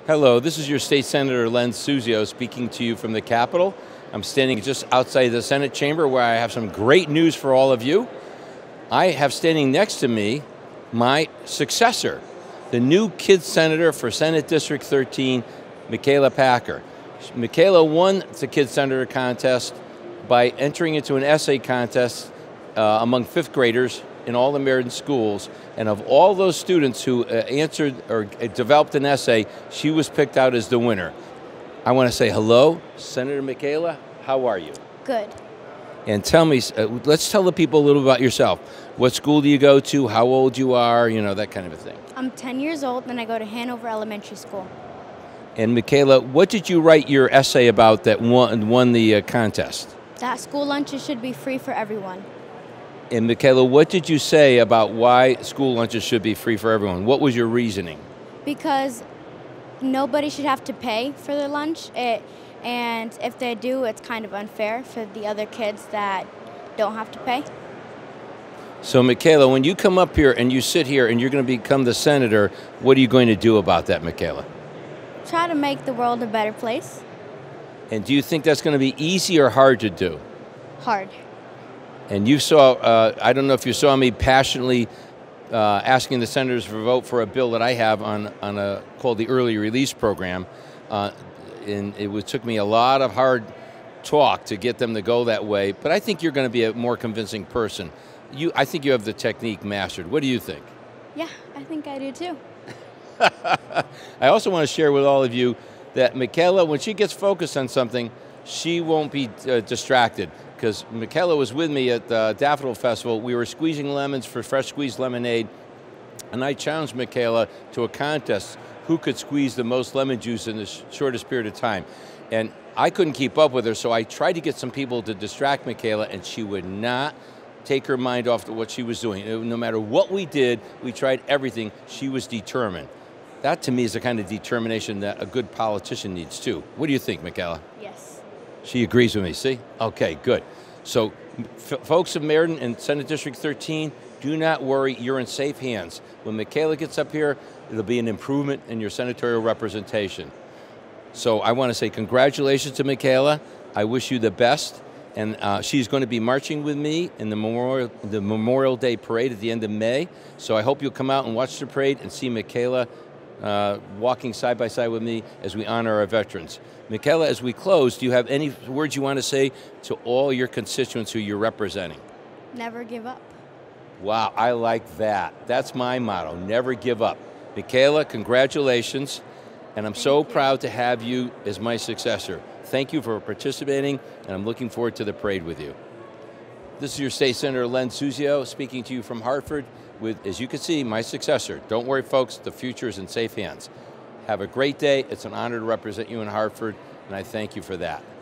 Hello, this is your State Senator Len Suzio speaking to you from the Capitol. I'm standing just outside the Senate chamber where I have some great news for all of you. I have standing next to me my successor, the new kid senator for Senate District 13, Michaela Packer. Michaela won the kid senator contest by entering into an essay contest among fifth graders in all the Meriden schools, and of all those students who answered or developed an essay, she was picked out as the winner. I want to say hello, Senator Michaela, how are you? Good. And tell me, let's tell the people a little about yourself. What school do you go to, how old you are, you know, that kind of a thing. I'm 10 years old and I go to Hanover Elementary School. And Michaela, what did you write your essay about that won the contest? That school lunches should be free for everyone. And Michaela, what did you say about why school lunches should be free for everyone? What was your reasoning? Because nobody should have to pay for their lunch, and if they do, it's kind of unfair for the other kids that don't have to pay. So Michaela, when you come up here and you sit here and you're going to become the senator, what are you going to do about that, Michaela? Try to make the world a better place. And do you think that's going to be easy or hard to do? Hard. And you saw, I don't know if you saw me passionately asking the senators for a vote for a bill that I have called the Early Release Program. And it took me a lot of hard talk to get them to go that way. But I think you're going to be a more convincing person. I think you have the technique mastered. What do you think? Yeah, I think I do too. I also want to share with all of you that Michaela, when she gets focused on something, she won't be distracted. Because Michaela was with me at the Daffodil Festival. We were squeezing lemons for fresh squeezed lemonade, and I challenged Michaela to a contest who could squeeze the most lemon juice in the shortest period of time. And I couldn't keep up with her, so I tried to get some people to distract Michaela, and she would not take her mind off what she was doing. No matter what we did, we tried everything, she was determined. That to me is the kind of determination that a good politician needs too. What do you think, Michaela? Yes. She agrees with me, see? Okay, good. So, folks of Meriden and Senate District 13, do not worry, you're in safe hands. When Michaela gets up here, it'll be an improvement in your senatorial representation. So I want to say congratulations to Michaela. I wish you the best. And she's going to be marching with me in the Memorial Day Parade at the end of May. So I hope you'll come out and watch the parade and see Michaela walking side by side with me as we honor our veterans. Michaela, as we close, do you have any words you want to say to all your constituents who you're representing? Never give up. Wow, I like that. That's my motto, never give up. Michaela, congratulations, and I'm so proud to have you as my successor. Thank you for participating, and I'm looking forward to the parade with you. This is your State Senator Len Suzio speaking to you from Hartford with, as you can see, my successor. Don't worry, folks, the future is in safe hands. Have a great day. It's an honor to represent you in Hartford, and I thank you for that.